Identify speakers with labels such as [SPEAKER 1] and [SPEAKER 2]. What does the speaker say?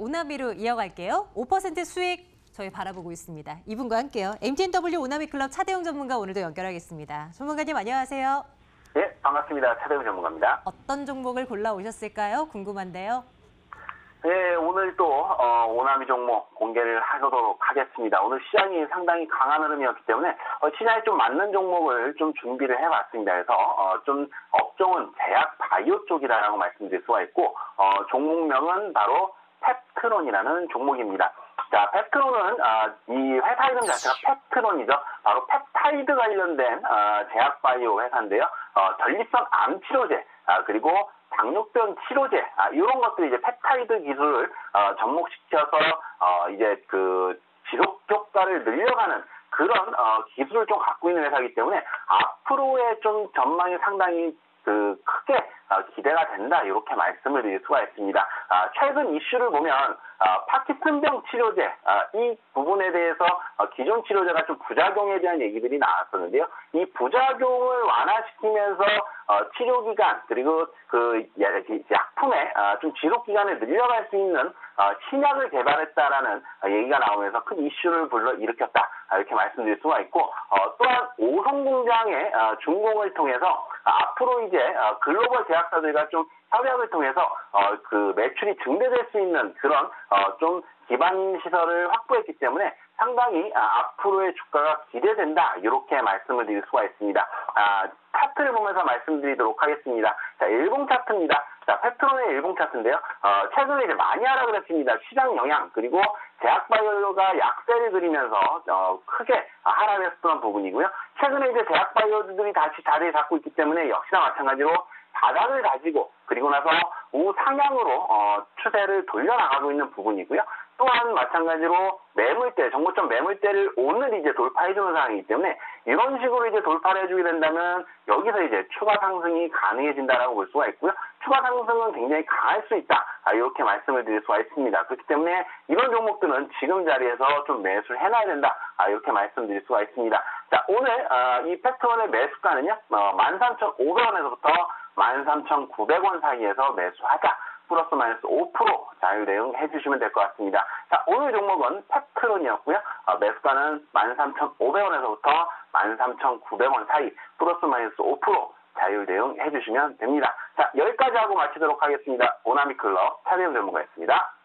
[SPEAKER 1] 오나미로 이어갈게요. 5% 수익 저희 바라보고 있습니다. 이분과 함께요. MTNW 오나미 클럽 차대웅 전문가 오늘도 연결하겠습니다. 전문가님 안녕하세요.
[SPEAKER 2] 네, 반갑습니다. 차대웅 전문가입니다.
[SPEAKER 1] 어떤 종목을 골라오셨을까요? 궁금한데요.
[SPEAKER 2] 네, 오늘 또 오나미 종목 공개를 하도록 하겠습니다. 오늘 시장이 상당히 강한 흐름이었기 때문에 시장에 좀 맞는 종목을 좀 준비를 해봤습니다. 그래서 좀 업종은 제약 바이오 쪽이라고 말씀드릴 수가 있고 종목명은 바로 펩트론이라는 종목입니다. 자, 펩트론은 이 회사 이름 자체가 펩트론이죠. 바로 펩타이드 관련된 제약 바이오 회사인데요. 전립선 암 치료제 그리고 당뇨병 치료제 이런 것들이 이제 펩타이드 기술을 접목시켜서 이제 그 지속 효과를 늘려가는 그런 기술을 좀 갖고 있는 회사이기 때문에 앞으로의 좀 전망이 상당히 크게 기대가 된다 이렇게 말씀을 드릴 수가 있습니다. 최근 이슈를 보면 파킨슨병 치료제 이 부분에 대해서 기존 치료제가 좀 부작용에 대한 얘기들이 나왔었는데요. 이 부작용을 완화시키면서 치료 기간 그리고 그 약품의 좀 지속 기간을 늘려갈 수 있는 신약을 개발했다라는 얘기가 나오면서 큰 이슈를 불러일으켰다 이렇게 말씀드릴 수가 있고 또한 오송공장의 준공을 통해서 앞으로 이제 글로벌 제약사들과 좀 협약을 통해서 그 매출이 증대될 수 있는 그런 좀 기반 시설을 확보했기 때문에 상당히 앞으로의 주가가 기대된다 이렇게 말씀을 드릴 수가 있습니다. 차트를 보면서 말씀드리도록 하겠습니다. 자, 일봉 차트입니다. 자, 펩트론의 일봉 차트인데요. 최근에 이제 많이 하락을 했습니다. 시장 영향 그리고 제약바이오가 약세를 그리면서 크게 하락했던 부분이고요. 최근에 이제 제약바이오들이 다시 자리를 잡고 있기 때문에 역시나 마찬가지로 바닥을 다지고 그리고 나서 우상향으로 추세를 돌려나가고 있는 부분이고요. 또한 마찬가지로 매물대, 정고점 매물대를 오늘 이제 돌파해주는 상황이기 때문에 이런 식으로 이제 돌파를 해주게 된다면 여기서 이제 추가 상승이 가능해진다라고 볼 수가 있고요. 추가 상승은 굉장히 강할 수 있다. 이렇게 말씀을 드릴 수가 있습니다. 그렇기 때문에 이런 종목들은 지금 자리에서 좀 매수를 해놔야 된다. 이렇게 말씀드릴 수가 있습니다. 자, 오늘 이 펩트론의 매수가는요. 13,500원에서부터 13,900원 사이에서 매수하자. 플러스 마이너스 5% 자유 대응 해주시면 될 것 같습니다. 자, 오늘 종목은 펩트론이었고요. 매수가는 13,500원에서부터 13,900원 사이 플러스 마이너스 5% 자유 대응 해주시면 됩니다. 자, 여기까지 하고 마치도록 하겠습니다. 오나미 클럽 차대웅 전문가였습니다.